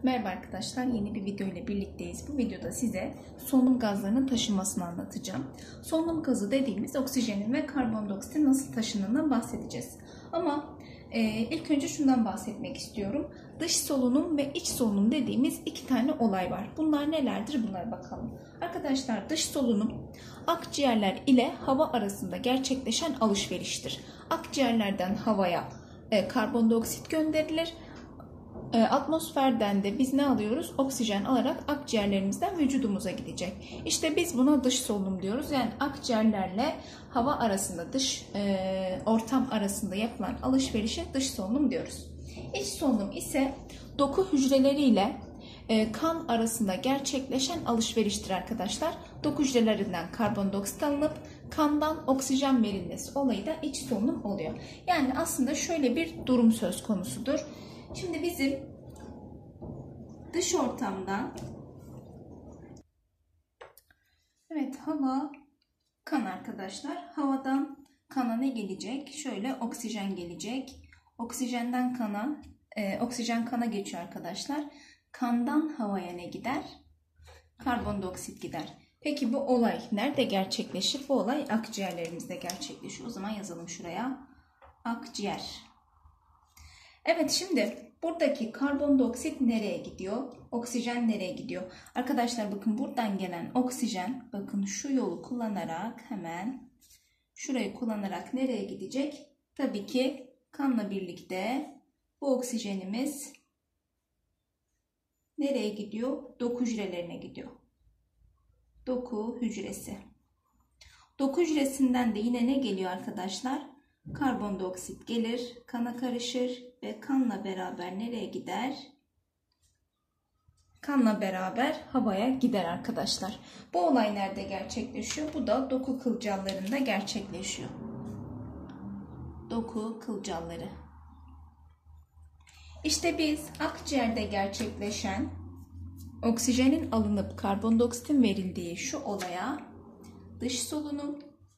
Merhaba arkadaşlar, yeni bir video ile birlikteyiz. Bu videoda size solunum gazlarının taşınmasını anlatacağım. Solunum gazı dediğimiz oksijenin ve karbondioksitin nasıl taşındığından bahsedeceğiz. Ama ilk önce şundan bahsetmek istiyorum. Dış solunum ve iç solunum dediğimiz iki tane olay var. Bunlar nelerdir? Bunlara bakalım. Arkadaşlar, dış solunum akciğerler ile hava arasında gerçekleşen alışveriştir. Akciğerlerden havaya karbondioksit gönderilir. Atmosferden de biz ne alıyoruz? Oksijen alarak akciğerlerimizden vücudumuza gidecek. İşte biz buna dış solunum diyoruz. Yani akciğerlerle hava arasında, dış ortam arasında yapılan alışverişe dış solunum diyoruz. İç solunum ise doku hücreleriyle kan arasında gerçekleşen alışveriştir arkadaşlar. Doku hücrelerinden karbondioksit alınıp kandan oksijen verilmesi olayı da iç solunum oluyor. Yani aslında şöyle bir durum söz konusudur. Şimdi bizim dış ortamdan hava, kan arkadaşlar. Havadan kana ne gelecek? Şöyle oksijen gelecek. Oksijenden kana, oksijen kana geçiyor arkadaşlar. Kandan havaya ne gider? Karbondioksit gider. Peki bu olay nerede gerçekleşir? Bu olay akciğerlerimizde gerçekleşiyor. O zaman yazalım şuraya. Akciğer. Evet, şimdi buradaki karbondioksit nereye gidiyor? Oksijen nereye gidiyor? Arkadaşlar bakın, buradan gelen oksijen, bakın şu yolu kullanarak, hemen şurayı kullanarak nereye gidecek? Tabii ki kanla birlikte bu oksijenimiz nereye gidiyor? Doku hücrelerine gidiyor. Doku hücresi. Doku hücresinden de yine ne geliyor arkadaşlar? Karbondioksit gelir, kana karışır ve kanla beraber nereye gider? Kanla beraber havaya gider arkadaşlar. Bu olay nerede gerçekleşiyor? Bu da doku kılcallarında gerçekleşiyor. Doku kılcalları. İşte biz akciğerde gerçekleşen oksijenin alınıp karbondioksitin verildiği şu olaya dış solunum,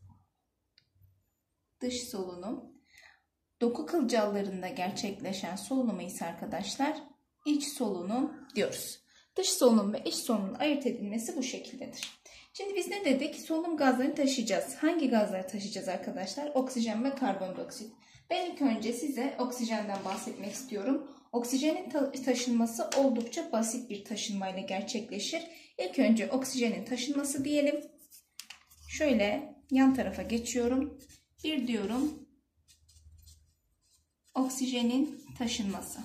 dış solunum, doku kılcallarında gerçekleşen solunuma ise arkadaşlar iç solunum diyoruz. Dış solunum ve iç solunumun ayırt edilmesi bu şekildedir. Şimdi biz ne dedik? Solunum gazlarını taşıyacağız. Hangi gazları taşıyacağız arkadaşlar? Oksijen ve karbondioksit. Ben ilk önce size oksijenden bahsetmek istiyorum. Oksijenin taşınması oldukça basit bir taşınmayla gerçekleşir. İlk önce oksijenin taşınması diyelim. Şöyle yan tarafa geçiyorum. Bir diyorum, oksijenin taşınması.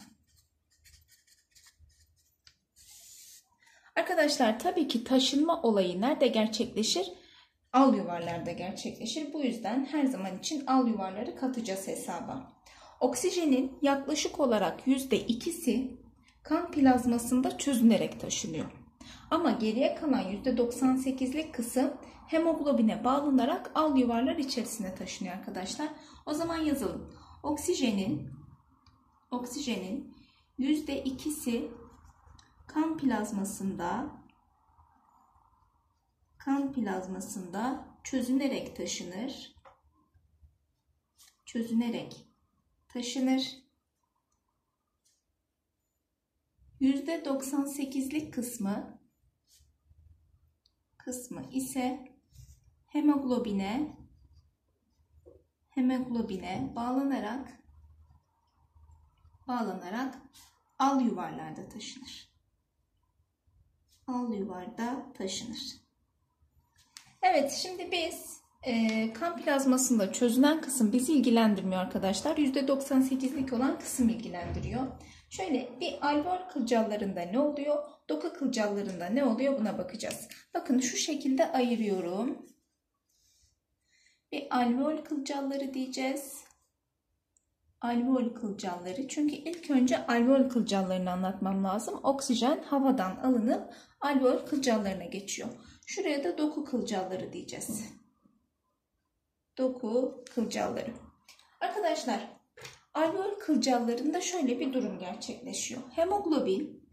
Arkadaşlar tabii ki taşınma olayı nerede gerçekleşir? Al yuvarlarda gerçekleşir. Bu yüzden her zaman için al yuvarları katacağız hesaba. Oksijenin yaklaşık olarak %2'si kan plazmasında çözünerek taşınıyor. Ama geriye kalan %98'lik kısım hemoglobine bağlanarak al yuvarlar içerisine taşınıyor arkadaşlar. O zaman yazalım. Oksijenin %2'si kan plazmasında çözünerek taşınır. %98'lik kısmı ise hemoglobine bağlanarak al yuvarlarda taşınır. Al yuvarda taşınır. Evet, şimdi biz kan plazmasında çözünen kısım bizi ilgilendirmiyor arkadaşlar. %98'lik olan kısım ilgilendiriyor. Şöyle bir alveol kılcallarında ne oluyor? Doku kılcallarında ne oluyor? Buna bakacağız. Bakın şu şekilde ayırıyorum. Bir alveol kılcalları diyeceğiz. Alveol kılcalları. Çünkü ilk önce alveol kılcallarını anlatmam lazım. Oksijen havadan alınıp alveol kılcallarına geçiyor. Şuraya da doku kılcalları diyeceğiz. Doku kılcalları. Arkadaşlar, alveol kılcallarında şöyle bir durum gerçekleşiyor. Hemoglobin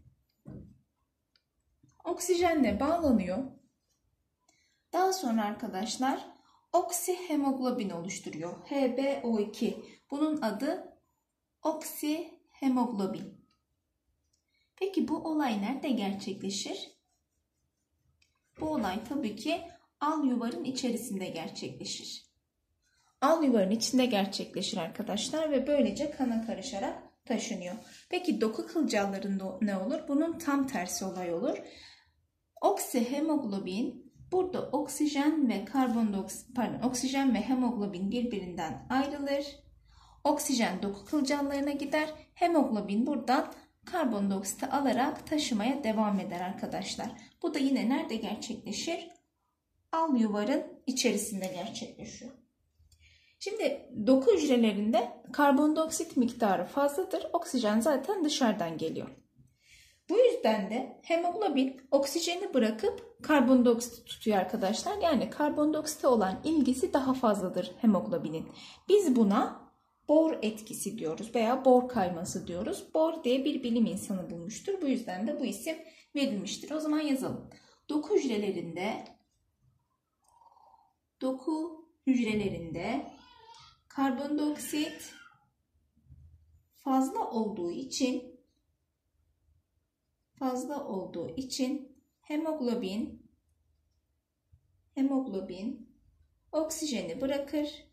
oksijenle bağlanıyor. Daha sonra arkadaşlar oksihemoglobin oluşturuyor. HbO2. Bunun adı oksihemoglobin. Peki bu olay nerede gerçekleşir? Bu olay tabii ki al yuvarın içerisinde gerçekleşir. Al yuvarın içinde gerçekleşir arkadaşlar ve böylece kana karışarak taşınıyor. Peki doku kılcallarında ne olur? Bunun tam tersi olay olur. Oksihemoglobin, burada oksijen ve hemoglobin birbirinden ayrılır. Oksijen doku kılcallarına gider. Hemoglobin buradan karbondioksiti alarak taşımaya devam eder arkadaşlar. Bu da yine nerede gerçekleşir? Al yuvarın içerisinde gerçekleşiyor. Şimdi doku hücrelerinde karbondioksit miktarı fazladır. Oksijen zaten dışarıdan geliyor. Bu yüzden de hemoglobin oksijeni bırakıp karbondioksiti tutuyor arkadaşlar. Yani karbondioksite olan ilgisi daha fazladır hemoglobinin. Biz buna Bohr etkisi diyoruz veya Bohr kayması diyoruz. Bohr diye bir bilim insanı bulmuştur. Bu yüzden de bu isim verilmiştir. O zaman yazalım. Doku hücrelerinde karbondioksit fazla olduğu için hemoglobin oksijeni bırakır.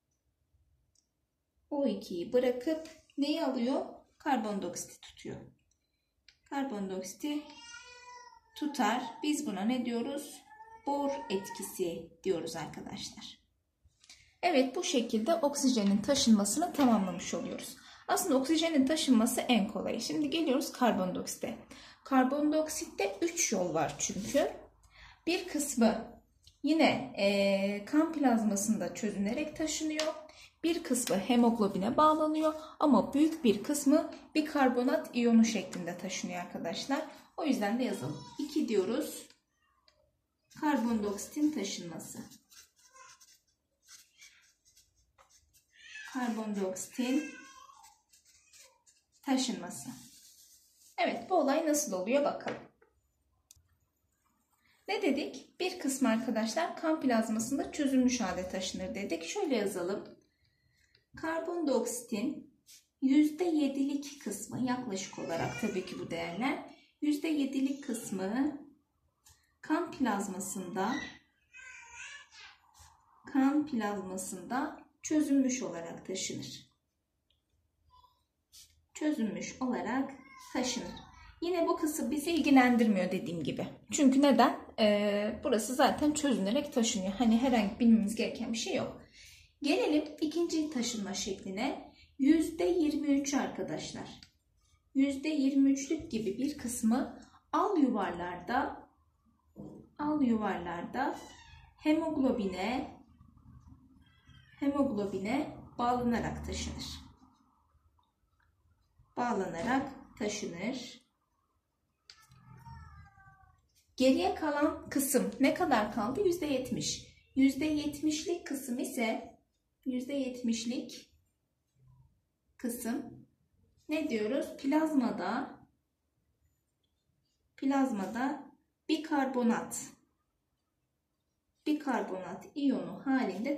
O2'yi bırakıp neyi alıyor? Karbondioksiti tutuyor. Karbondioksiti tutar. Biz buna ne diyoruz? Bohr etkisi diyoruz arkadaşlar. Evet, bu şekilde oksijenin taşınmasını tamamlamış oluyoruz. Aslında oksijenin taşınması en kolayı. Şimdi geliyoruz karbondioksite. Karbondioksitte 3 yol var çünkü. Bir kısmı yine kan plazmasında çözünerek taşınıyor. Bir kısmı hemoglobine bağlanıyor ama büyük bir kısmı bikarbonat iyonu şeklinde taşınıyor arkadaşlar. O yüzden de yazalım. 2 diyoruz. Karbondioksitin taşınması. Karbondioksitin taşınması. Evet, bu olay nasıl oluyor bakalım. Ne dedik? Bir kısmı arkadaşlar kan plazmasında çözülmüş halde taşınır dedik. Şöyle yazalım. Karbondioksitin %7'lik kısmı, yaklaşık olarak tabii ki bu değerler, %7'lik kısmı kan plazmasında çözülmüş olarak taşınır. Yine bu kısım bizi ilgilendirmiyor dediğim gibi. Çünkü neden? Burası zaten çözünerek taşınıyor. Hani herhangi bilmemiz gereken bir şey yok. Gelelim ikinci taşınma şekline. %23 arkadaşlar. %23'lük gibi bir kısmı al yuvarlarda hemoglobine bağlanarak taşınır. Geriye kalan kısım ne kadar kaldı? %70. %70'lik kısım ise %70'lik kısım ne diyoruz? Plazmada bikarbonat iyonu halinde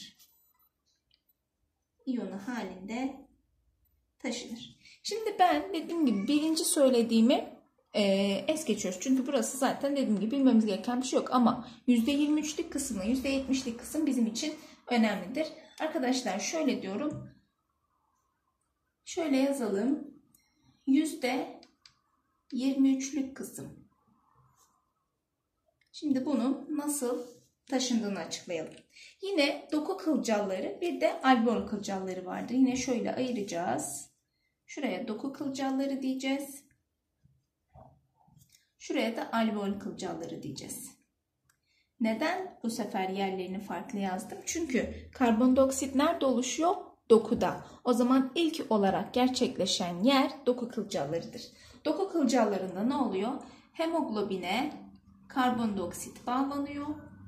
taşınır. Şimdi ben dediğim gibi birinci söylediğimi es geçiyoruz. Çünkü burası zaten dediğim gibi bilmemiz gereken bir şey yok. Ama %23'lük kısmı, %70'lik kısım bizim için önemlidir. Arkadaşlar şöyle diyorum. Şöyle yazalım. %23'lük kısım. Şimdi bunun nasıl taşındığını açıklayalım. Yine doku kılcalları, bir de alveol kılcalları vardır. Yine şöyle ayıracağız. Şuraya doku kılcalları diyeceğiz. Şuraya da alveol kılcalları diyeceğiz. Neden bu sefer yerlerini farklı yazdım? Çünkü karbondioksit nerede oluşuyor? Dokuda. O zaman ilk olarak gerçekleşen yer doku kılcallarıdır. Doku kılcallarında ne oluyor? Hemoglobine karbondioksit bağlanıyor.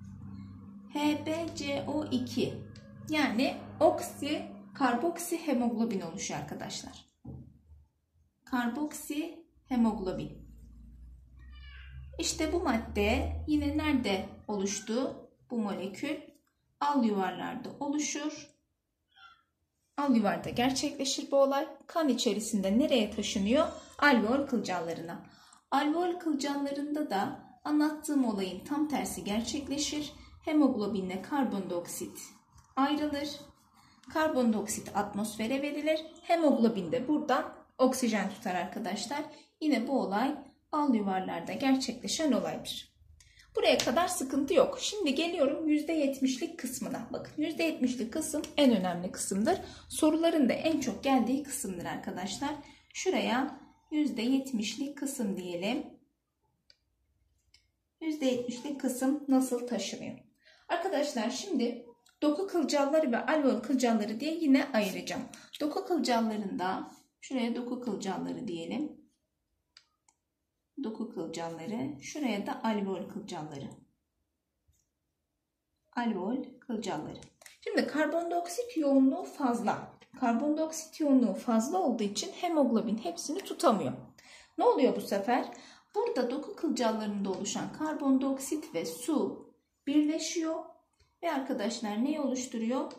HbCO2 yani karboksihemoglobin oluşuyor arkadaşlar. Karboksihemoglobin. İşte bu madde yine nerede oluştu? Bu molekül al yuvarlarda oluşur. alüvarda gerçekleşir bu olay. Kan içerisinde nereye taşınıyor? Alveol kılcallarına. Alveol kılcallarında da anlattığım olayın tam tersi gerçekleşir. Hemoglobinle karbondioksit ayrılır. Karbondioksit atmosfere verilir. Hemoglobin de buradan oksijen tutar arkadaşlar. Yine bu olay alüvarlarda gerçekleşen olaydır. Buraya kadar sıkıntı yok. Şimdi geliyorum %70'lik kısmına. Bakın %70'lik kısım en önemli kısımdır. Soruların da en çok geldiği kısımdır arkadaşlar. Şuraya %70'lik kısım diyelim. %70'lik kısım nasıl taşınıyor? Arkadaşlar şimdi doku kılcalları ve alveol kılcalları diye yine ayıracağım. Doku kılcallarında şuraya doku kılcalları diyelim. Doku kılcalları. Şuraya da alveol kılcalları. Alveol kılcalları. Şimdi karbondioksit yoğunluğu fazla. Karbondioksit yoğunluğu fazla olduğu için hemoglobin hepsini tutamıyor. Ne oluyor bu sefer? Burada doku kılcallarında oluşan karbondioksit ve su birleşiyor. Ve arkadaşlar neyi oluşturuyor?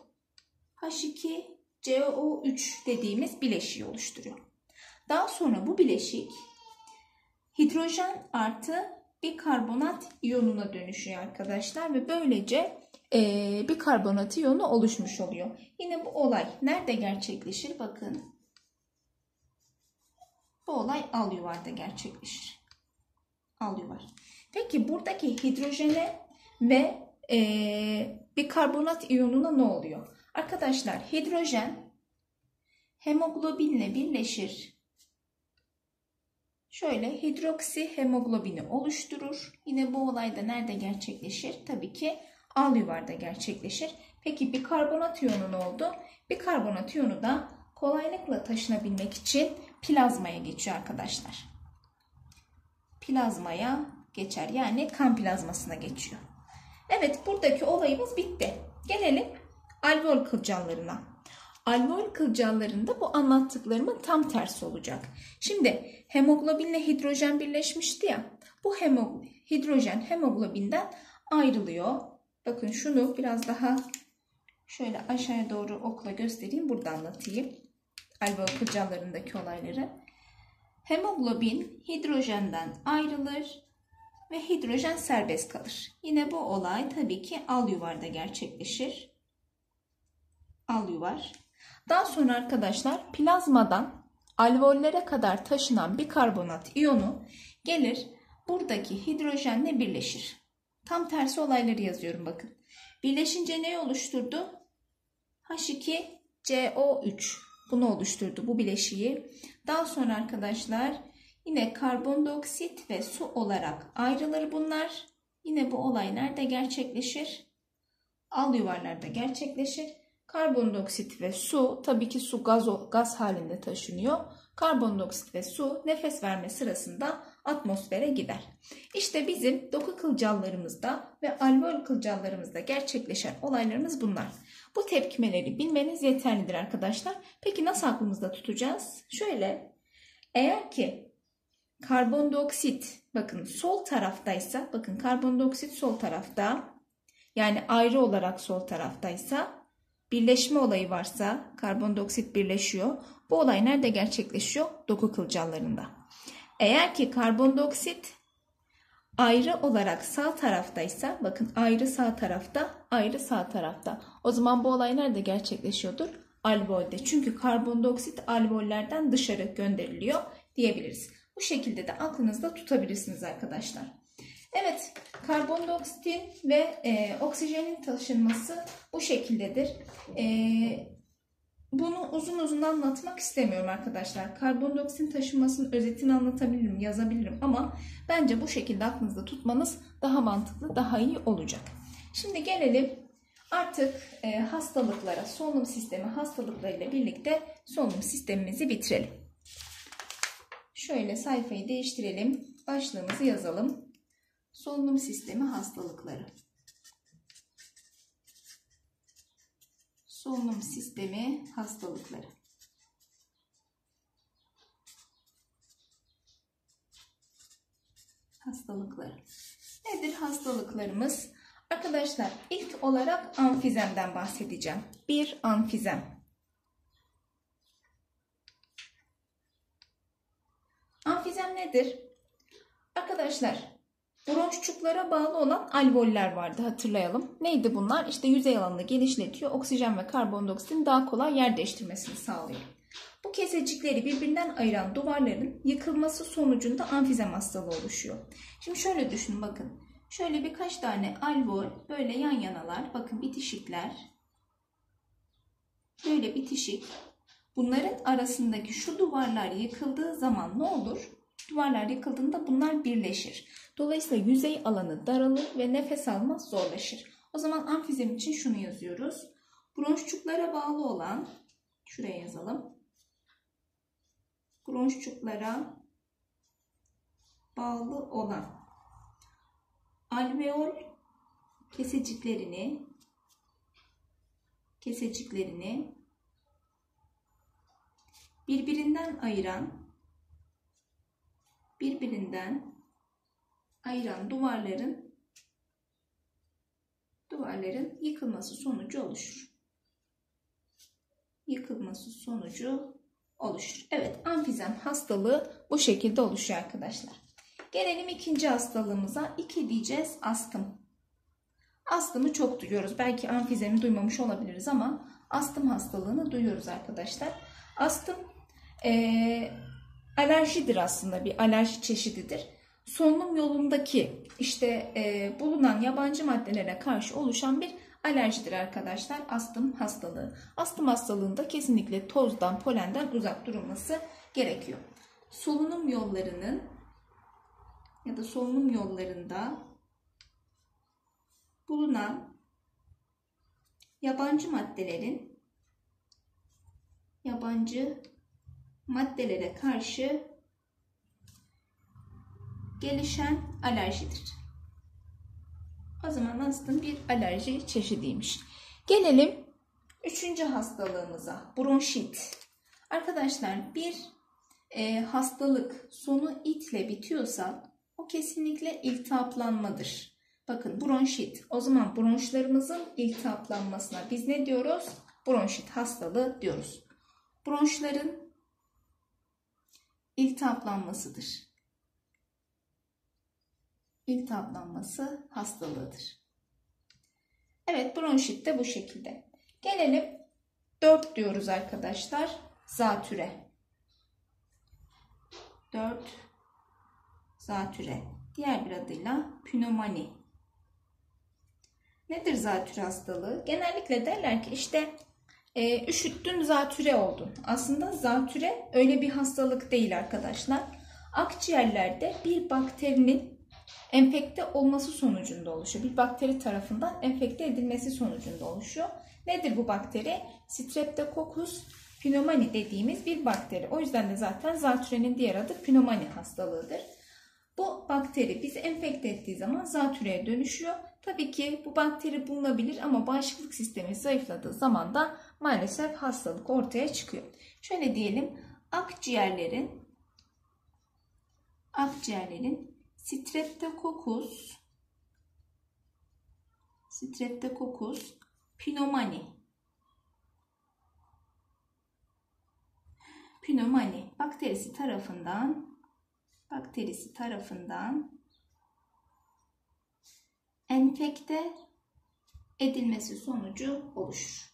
H2CO3 dediğimiz bileşiği oluşturuyor. Daha sonra bu bileşik hidrojen artı bikarbonat iyonuna dönüşüyor arkadaşlar ve böylece bikarbonat iyonu oluşmuş oluyor. Yine bu olay nerede gerçekleşir? Bakın. Bu olay alüvarda gerçekleşir. Alüvar. Peki buradaki hidrojene ve bikarbonat iyonuna ne oluyor? Arkadaşlar hidrojen hemoglobinle birleşir. Şöyle hidroksi hemoglobini oluşturur. Yine bu olayda nerede gerçekleşir? Tabii ki alüvarda gerçekleşir. Peki bikarbonat iyonu ne oldu? Bikarbonat iyonu da kolaylıkla taşınabilmek için plazmaya geçiyor arkadaşlar. Plazmaya geçer. Yani kan plazmasına geçiyor. Evet, buradaki olayımız bitti. Gelelim alveol kılcallarına. Alveol kılcallarında bu anlattıklarımın tam tersi olacak. Şimdi hemoglobinle hidrojen birleşmişti ya. Bu hidrojen hemoglobinden ayrılıyor. Bakın şunu biraz daha şöyle aşağıya doğru okla göstereyim. Burada anlatayım. Alveol kılcallarındaki olayları. Hemoglobin hidrojenden ayrılır ve hidrojen serbest kalır. Yine bu olay tabii ki alüvarda gerçekleşir. Alüvar. Daha sonra arkadaşlar plazmadan alveollere kadar taşınan bikarbonat iyonu gelir buradaki hidrojenle birleşir. Tam tersi olayları yazıyorum bakın. Birleşince ne oluşturdu? H2CO3 bunu oluşturdu bu bileşiği. Daha sonra arkadaşlar yine karbondioksit ve su olarak ayrılır bunlar. Yine bu olay nerede gerçekleşir? Alüvarlarda gerçekleşir. Karbondioksit ve su, tabii ki su gaz halinde taşınıyor. Karbondioksit ve su nefes verme sırasında atmosfere gider. İşte bizim doku kılcallarımızda ve alveol kılcallarımızda gerçekleşen olaylarımız bunlar. Bu tepkimeleri bilmeniz yeterlidir arkadaşlar. Peki nasıl aklımızda tutacağız? Şöyle, eğer ki karbondioksit bakın sol taraftaysa, bakın karbondioksit sol tarafta, yani ayrı olarak sol taraftaysa, birleşme olayı varsa karbondioksit birleşiyor. Bu olay nerede gerçekleşiyor? Doku kılcallarında. Eğer ki karbondioksit ayrı olarak sağ taraftaysa, bakın ayrı sağ tarafta, ayrı sağ tarafta. O zaman bu olay nerede gerçekleşiyordur? Alveolde. Çünkü karbondioksit alveollerden dışarı gönderiliyor diyebiliriz. Bu şekilde de aklınızda tutabilirsiniz arkadaşlar. Evet, karbondioksitin ve oksijenin taşınması bu şekildedir. Bunu uzun uzun anlatmak istemiyorum arkadaşlar. Karbondioksitin taşınmasının özetini anlatabilirim, yazabilirim ama bence bu şekilde aklınızda tutmanız daha mantıklı, daha iyi olacak. Şimdi gelelim artık hastalıklara, solunum sistemi hastalıklarıyla birlikte solunum sistemimizi bitirelim. Şöyle sayfayı değiştirelim, başlığımızı yazalım. Solunum sistemi hastalıkları. Solunum sistemi hastalıkları. Hastalıkları. Nedir hastalıklarımız? Arkadaşlar ilk olarak amfizemden bahsedeceğim. Bir amfizem. Amfizem nedir? Arkadaşlar, bronşçuklara bağlı olan alveoller vardı, hatırlayalım. Neydi bunlar? İşte yüzey alanını genişletiyor, oksijen ve karbondioksitin daha kolay yer değiştirmesini sağlıyor. Bu kesecikleri birbirinden ayıran duvarların yıkılması sonucunda amfizem hastalığı oluşuyor. Şimdi şöyle düşünün, bakın. Şöyle birkaç tane alveol böyle yan yanalar. Bakın bitişikler. Böyle bitişik. Bunların arasındaki şu duvarlar yıkıldığı zaman ne olur? Duvarlar yıkıldığında bunlar birleşir. Dolayısıyla yüzey alanı daralır ve nefes alma zorlaşır. O zaman amfizem için şunu yazıyoruz. Bronşçuklara bağlı olan, şuraya yazalım. Bronşçuklara bağlı olan alveol keseciklerini birbirinden ayıran duvarların yıkılması sonucu oluşur. Evet, amfizem hastalığı bu şekilde oluşuyor arkadaşlar. Gelelim ikinci hastalığımıza. 2 diyeceğiz, astım. Astımı çok duyuyoruz. Belki amfizemi duymamış olabiliriz ama astım hastalığını duyuyoruz arkadaşlar. Astım alerjidir aslında, bir alerji çeşididir. Solunum yolundaki bulunan yabancı maddelere karşı oluşan bir alerjidir arkadaşlar astım hastalığı. Astım hastalığında kesinlikle tozdan, polenden uzak durulması gerekiyor. Solunum yollarının ya da solunum yollarında bulunan yabancı maddelere karşı gelişen alerjidir. O zaman astım bir alerji çeşidiymiş. Gelelim 3. hastalığımıza, bronşit. Arkadaşlar, bir hastalık sonu itle bitiyorsa o kesinlikle iltihaplanmadır. Bakın, bronşit. O zaman bronşlarımızın iltihaplanmasına biz ne diyoruz? Bronşit hastalığı diyoruz. Bronşların iltihaplanmasıdır. İltihaplanması hastalığıdır. Evet, bronşit de bu şekilde. Gelelim 4 diyoruz arkadaşlar. Zatüre. 4 zatüre. Diğer bir adıyla pnömoni. Nedir zatüre hastalığı? Genellikle derler ki üşüttün, zatüre oldun. Aslında zatüre öyle bir hastalık değil arkadaşlar. Akciğerlerde bir bakterinin enfekte olması sonucunda oluşuyor. Bir bakteri tarafından enfekte edilmesi sonucunda oluşuyor. Nedir bu bakteri? Streptococcus pneumoniae dediğimiz bir bakteri. O yüzden de zaten zatürenin diğer adı pnömoni hastalığıdır. Bu bakteri bizi enfekte ettiği zaman zatüreye dönüşüyor. Tabii ki bu bakteri bulunabilir ama bağışıklık sistemi zayıfladığı zaman da maalesef hastalık ortaya çıkıyor. Şöyle diyelim, akciğerlerin Streptococcus pneumoniae bakterisi tarafından enfekte edilmesi sonucu oluşur.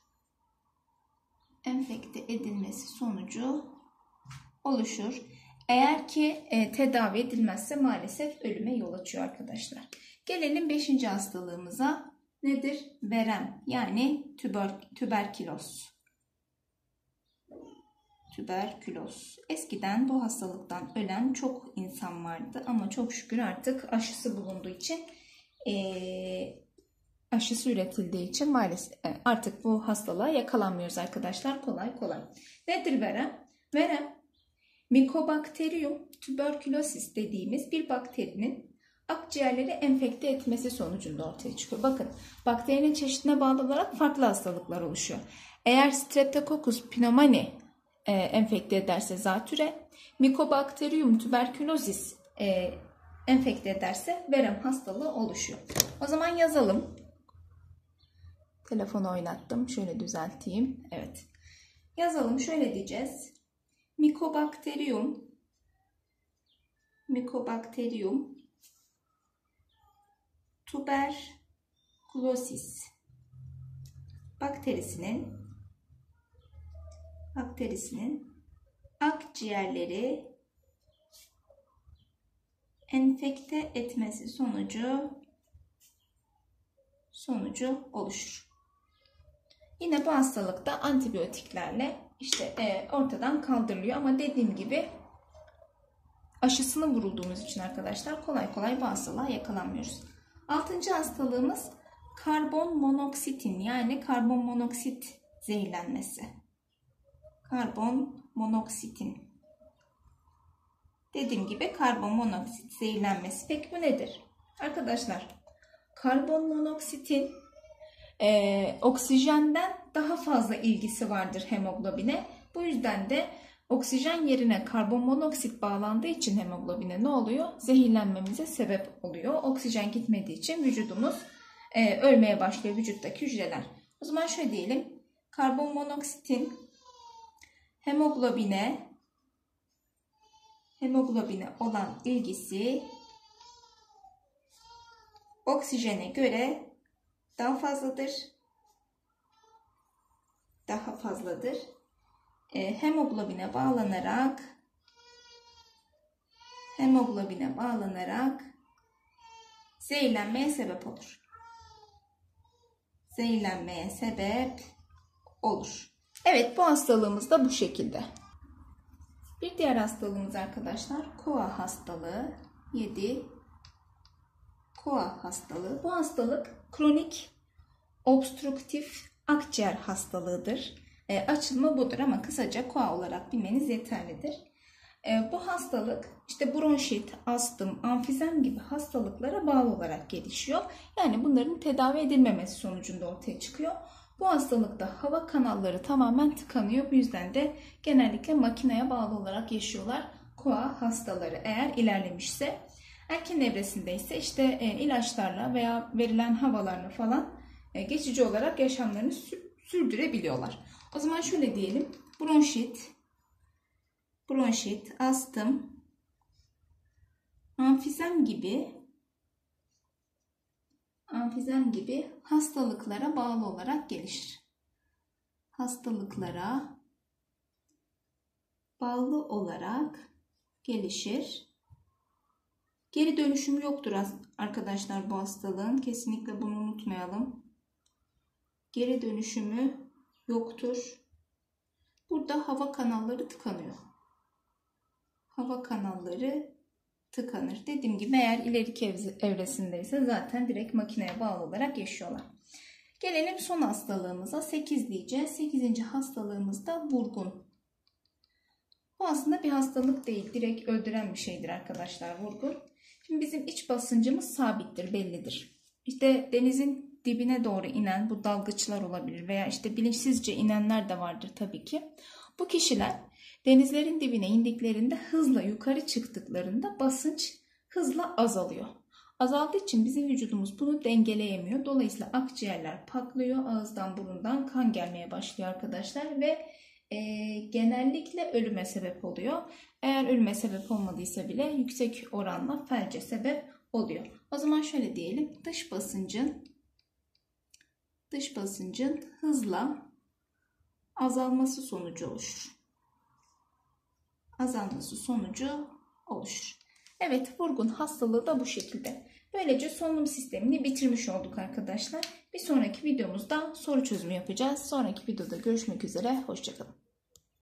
Eğer ki tedavi edilmezse maalesef ölüme yol açıyor arkadaşlar. Gelelim 5. hastalığımıza. Nedir? Verem, yani tüberküloz. Eskiden bu hastalıktan ölen çok insan vardı ama çok şükür artık aşısı bulunduğu için, aşısı üretildiği için maalesef artık bu hastalığa yakalanmıyoruz arkadaşlar kolay kolay. Nedir verem? Verem, Mycobacterium tuberculosis dediğimiz bir bakterinin akciğerleri enfekte etmesi sonucunda ortaya çıkıyor. Bakın, bakterinin çeşidine bağlı olarak farklı hastalıklar oluşuyor. Eğer Streptococcus pneumoniae enfekte ederse zatüre, Mycobacterium tuberculosis enfekte ederse verem hastalığı oluşuyor. O zaman yazalım. Telefonu oynattım. Şöyle düzelteyim. Evet. Yazalım. Şöyle diyeceğiz. Mycobacterium Mycobacterium tuberculosis bakterisinin akciğerleri enfekte etmesi sonucu oluşur. Yine bu hastalıkta antibiyotiklerle ortadan kaldırılıyor ama dediğim gibi aşısını vurulduğumuz için arkadaşlar kolay kolay bu hastalığa yakalanmıyoruz. 6. hastalığımız karbon monoksitin yani karbon monoksit zehirlenmesi. Karbon monoksitin. Dediğim gibi karbon monoksit zehirlenmesi. Peki bu nedir? Arkadaşlar karbon monoksitin oksijenden daha fazla ilgisi vardır hemoglobine. Bu yüzden de oksijen yerine karbon monoksit bağlandığı için hemoglobine ne oluyor? Zehirlenmemize sebep oluyor. Oksijen gitmediği için vücudumuz ölmeye başlıyor, vücuttaki hücreler. O zaman şöyle diyelim. Karbon monoksitin hemoglobine olan ilgisi oksijene göre daha fazladır. Hemoglobine bağlanarak zehirlenmeye sebep olur. Evet, bu hastalığımız da bu şekilde. Bir diğer hastalığımız arkadaşlar koa hastalığı. 7. Koa hastalığı. Bu hastalık kronik obstrüktif akciğer hastalığıdır. Açılımı budur ama kısaca koa olarak bilmeniz yeterlidir. Bu hastalık bronşit, astım, amfizem gibi hastalıklara bağlı olarak gelişiyor. Yani bunların tedavi edilmemesi sonucunda ortaya çıkıyor. Bu hastalıkta hava kanalları tamamen tıkanıyor. Bu yüzden de genellikle makineye bağlı olarak yaşıyorlar koa hastaları eğer ilerlemişse. Erken evresinde ise ilaçlarla veya verilen havalarla falan geçici olarak yaşamlarını sürdürebiliyorlar. O zaman şöyle diyelim. Bronşit, astım, amfizem gibi hastalıklara bağlı olarak gelişir. Geri dönüşüm yoktur arkadaşlar bu hastalığın. Kesinlikle bunu unutmayalım. Geri dönüşümü yoktur. Burada hava kanalları tıkanıyor. Dediğim gibi eğer ileriki evresindeyse zaten direkt makineye bağlı olarak yaşıyorlar. Gelelim son hastalığımıza. 8 diyeceğiz. 8. hastalığımız da vurgun. Bu aslında bir hastalık değil. Direkt öldüren bir şeydir arkadaşlar vurgun. Şimdi bizim iç basıncımız sabittir, bellidir. Denizin dibine doğru inen bu dalgıçlar olabilir veya bilinçsizce inenler de vardır tabii ki. Bu kişiler denizlerin dibine indiklerinde hızla yukarı çıktıklarında basınç hızla azalıyor. Azaldığı için bizim vücudumuz bunu dengeleyemiyor. Dolayısıyla akciğerler patlıyor, ağızdan burundan kan gelmeye başlıyor arkadaşlar ve genellikle ölüme sebep oluyor. Eğer ölüme sebep olmadıysa bile yüksek oranla felce sebep oluyor. O zaman şöyle diyelim. Dış basıncın hızla azalması sonucu oluşur. Evet, vurgun hastalığı da bu şekilde. Böylece solunum sistemini bitirmiş olduk arkadaşlar. Bir sonraki videomuzda soru çözümü yapacağız. Sonraki videoda görüşmek üzere. Hoşça kalın.